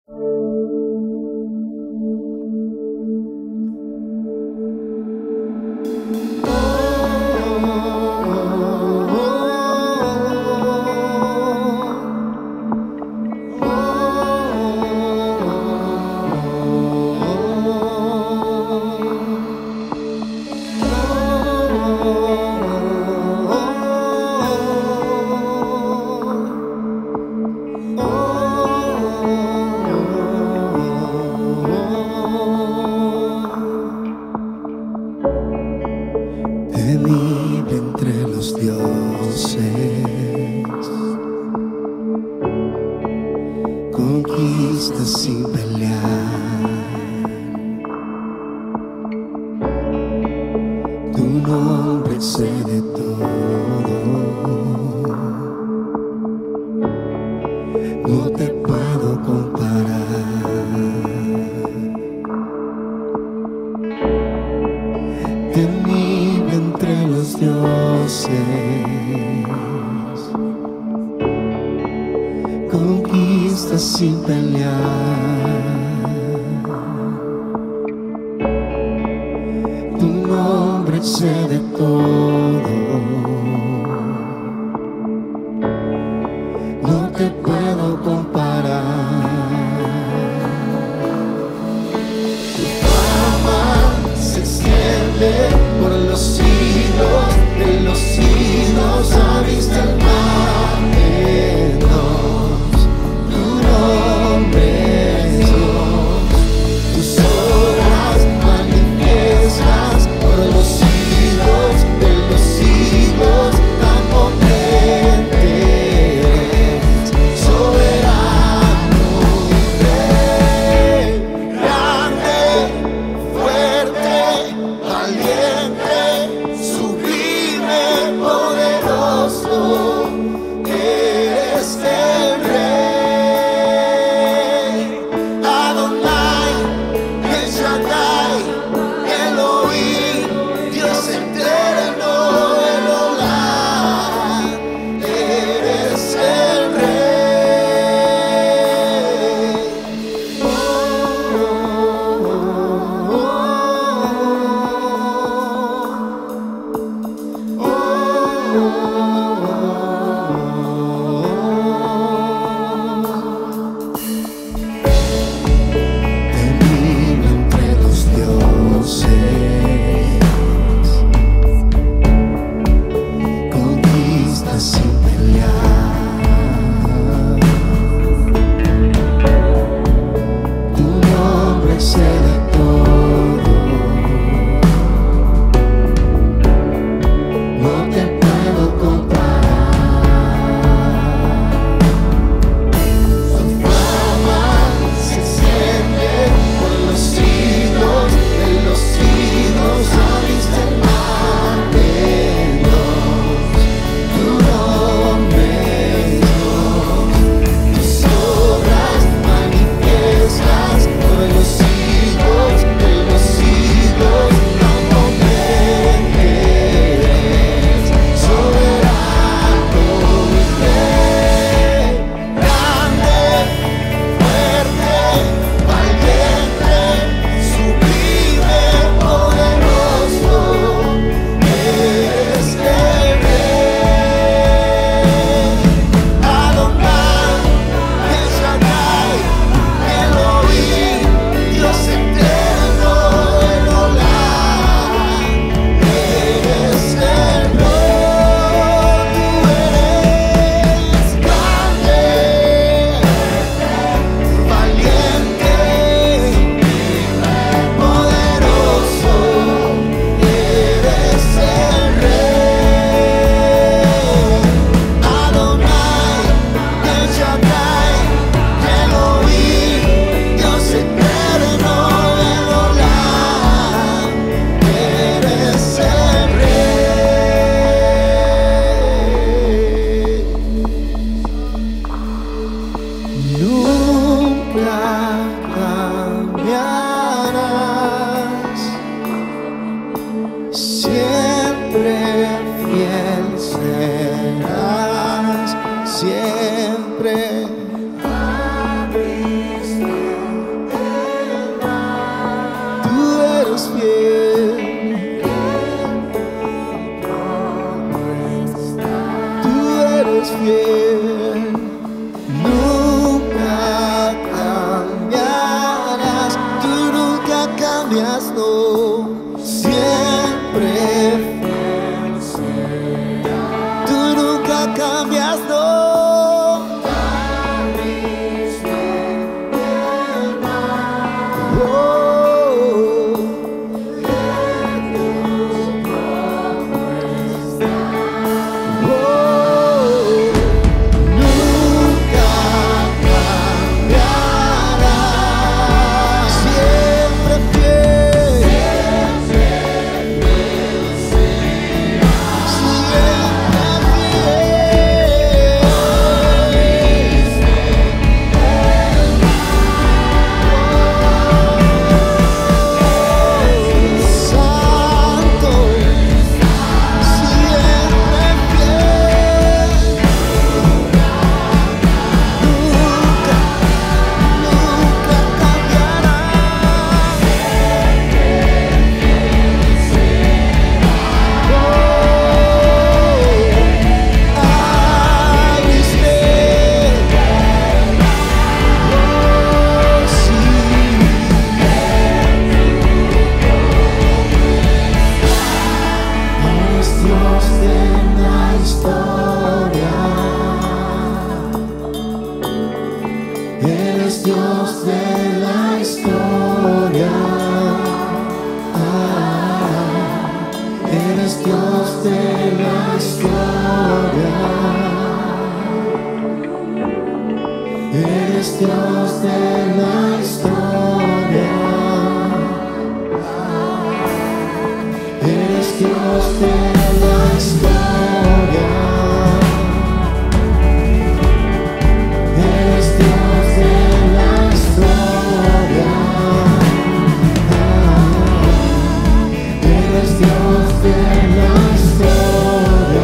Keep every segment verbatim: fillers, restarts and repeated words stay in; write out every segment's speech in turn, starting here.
Temible entre los dioses, conquista sin pelear. Tu nombre excede todo, no te puedo comparar. Temible entre los dioses, conquista sin pelear. Tu nombre excede todo, no te puedo comparar. Tu fama se extiende por los siglos de los siglos, abriste el mar en dos. Tu nombre es Dios, tus obras manifiestas por los siglos de los siglos, tan potente eres, soberano y rey, grande, fuerte, valiente, sublime, poderoso, eres el Rey. Adonai, El Shaddai, Elohim, Dios eterno, el Olam, eres el Rey. Oh, oh, oh, oh, oh, oh. Temible entre los dioses, conquista sin pelear. Tu nombre excede todo, no te puedo comparar. Tu fama se extiende por los siglos de los siglos, abriste el mar en dos. Tu nombre es Dios, tus obras manifiestas por los siglos de los siglos, tan potente eres, soberano y rey, grande, fuerte, valiente, sublime, poderoso, eres el Rey. Adonai, El Shaddai, Elohim, Dios eterno, el Olam, eres el Rey. Tú eres grande, valiente, poderoso, eres el Rey. Adonai, El Shaddai, Elohim, Dios eterno, el Olam, eres el Rey. Nunca cambiarás, siempre fiel serás, siempre abriste Eres Dios de la historia. Ah, eres Dios de la historia. Eres Dios de la historia. Eres Dios de la historia. Eres Dios de la historia. Eres Dios de la historia.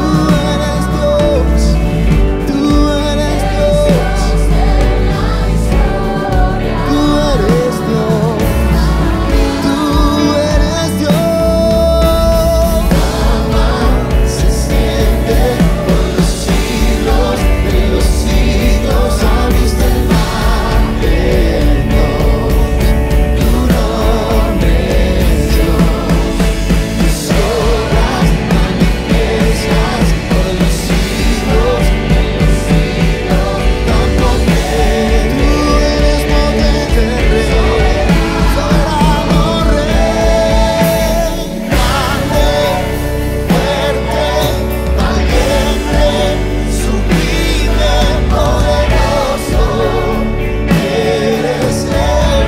Tú eres Dios. Tú eres Dios. Tú eres Dios. Tú eres Dios. Se siente por los siglos de los siglos. Abriste el mar eterno. Tu nombre es Dios. Tus obras manifiestas por los siglos de los siglos. Tan potente, tú eres potente, Rey, soberano Rey, grande, fuerte, valiente, sublime, poderoso. Eres el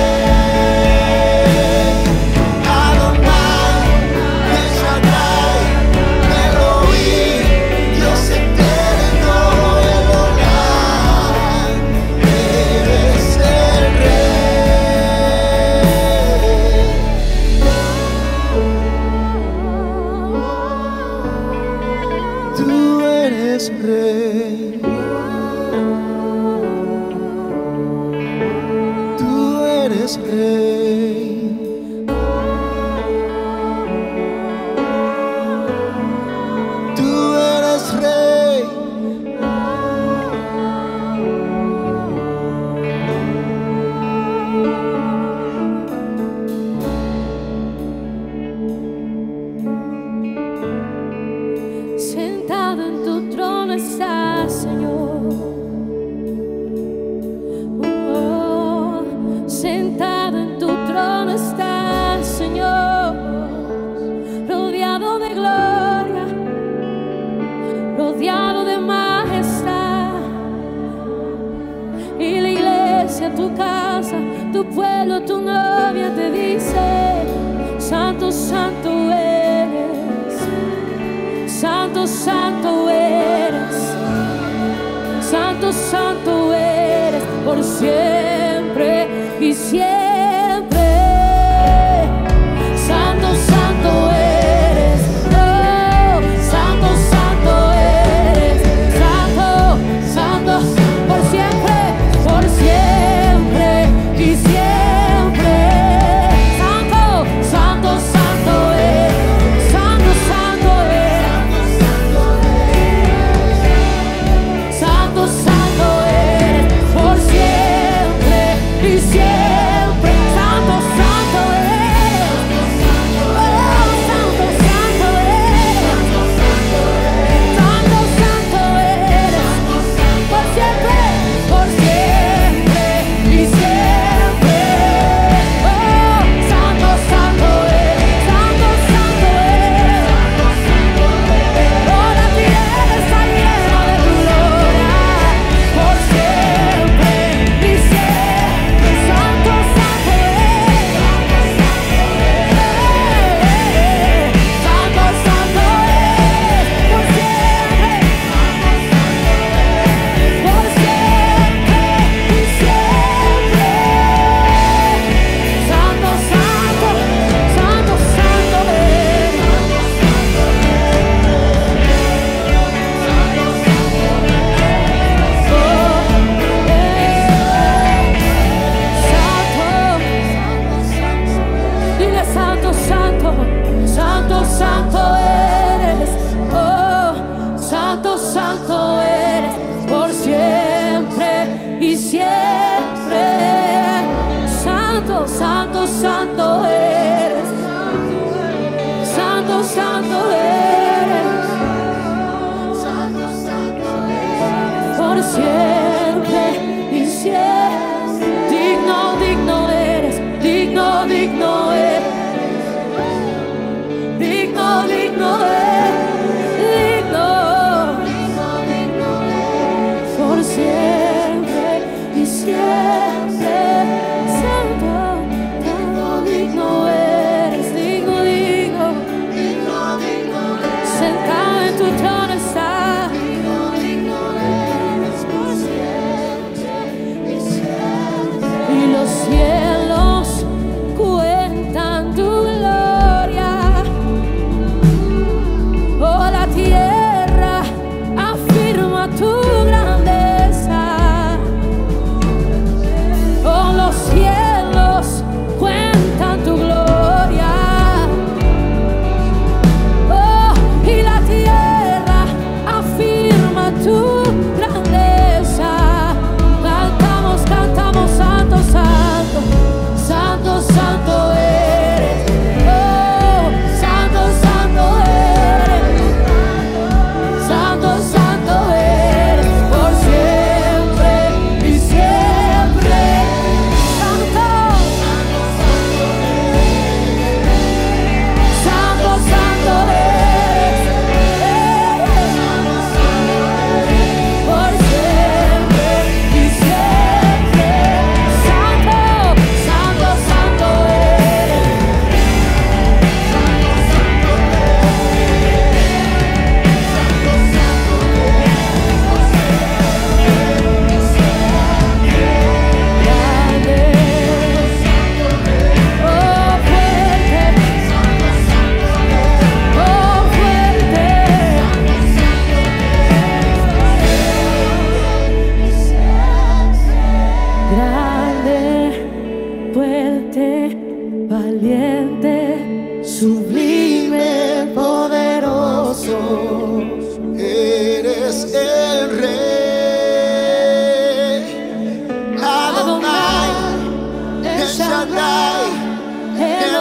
Rey. Adonai, El Shaddai, Elohim, Dios eterno, Elohim. Eres el Rey. Tú eres Rey. Tú eres Rey. Tú eres Rey. Sentado en tu trono estás, Señor. Oh, sentado en tu trono estás, Señor. Rodeado de gloria, rodeado de majestad. Y la iglesia, tu casa, tu pueblo, tu novia te dice: Santo, santo eres. Santo, santo eres, santo, santo eres, por siempre y siempre. Santo, santo eres, oh, santo, santo eres, santo, santo, por siempre, por siempre y siempre. Santo, santo, santo eres, santo, santo eres. Santo, santo eres, por siempre y siempre. Santo, santo eres. Oh, santo, santo eres. Santo, santo eres, por siempre, por siempre y siempre. Oh, santo, santo eres. Santo, santo eres. Toda tierra está llena de tu gloria, por siempre y siempre. Santo, santo eres. Santo, santo eres, por siempre, por siempre y siempre. Santo, santo, santo, santo eres. Dile: santo, santo, santo, santo eres. Oh, santo, santo eres, por siempre y siempre. Santo, santo, santo eres. Santo, santo eres. Por siempre y siempre.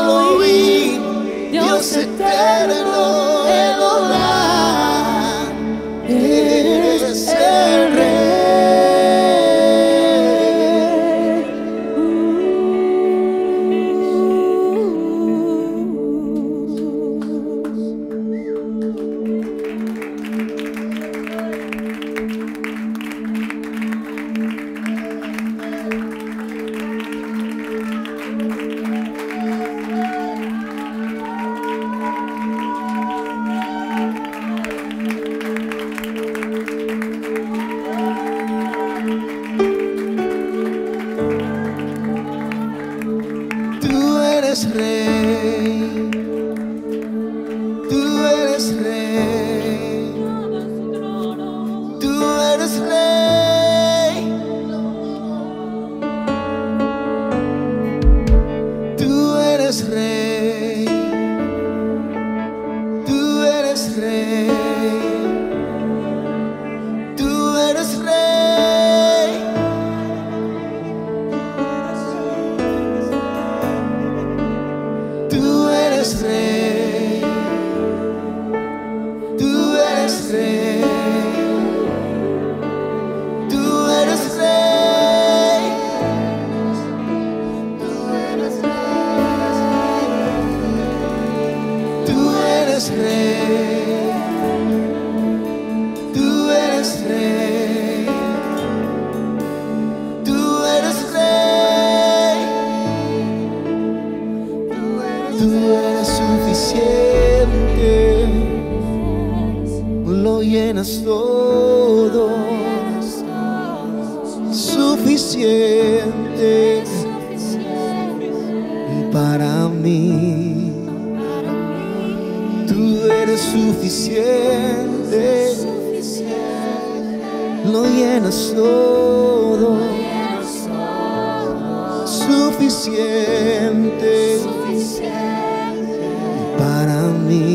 Elohim, Dios eterno, Elohim, eres el Rey. Rey, tú eres Rey, tú eres Rey, tú eres Rey, tú eres Rey, tú eres Rey. Tú eres Rey, tú eres Rey, tú eres Rey, tú eres Rey, tú eres Rey, tú eres Rey, tú eres Rey. Tú eres suficiente, lo llenas todo, suficiente para mí. Tú eres suficiente, lo llenas todo, suficiente para mí.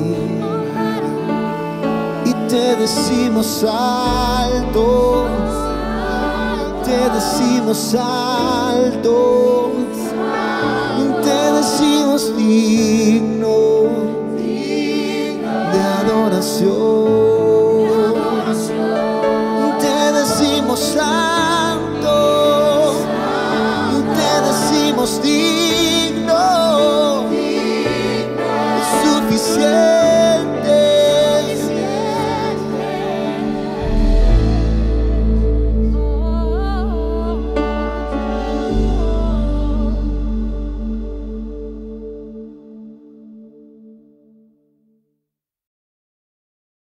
Y te decimos alto, te decimos alto, te decimos digno.